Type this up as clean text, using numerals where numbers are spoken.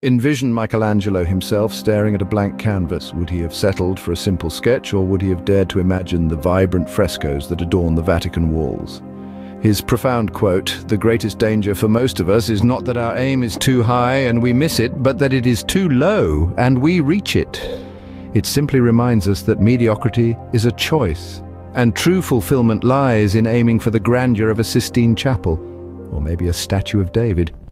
Envision Michelangelo himself staring at a blank canvas. Would he have settled for a simple sketch, or would he have dared to imagine the vibrant frescoes that adorn the Vatican walls? His profound quote, "The greatest danger for most of us is not that our aim is too high and we miss it, but that it is too low and we reach it." It simply reminds us that mediocrity is a choice, and true fulfillment lies in aiming for the grandeur of a Sistine Chapel, or maybe a statue of David.